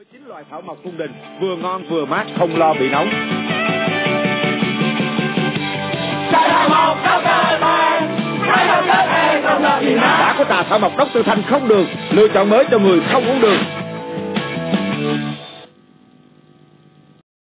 Với 9 loại thảo mộc cung đình, vừa ngon vừa mát, không lo bị nóng. Đã có trà thảo mộc Dr. Thanh không đường, lựa chọn mới cho người không uống đường.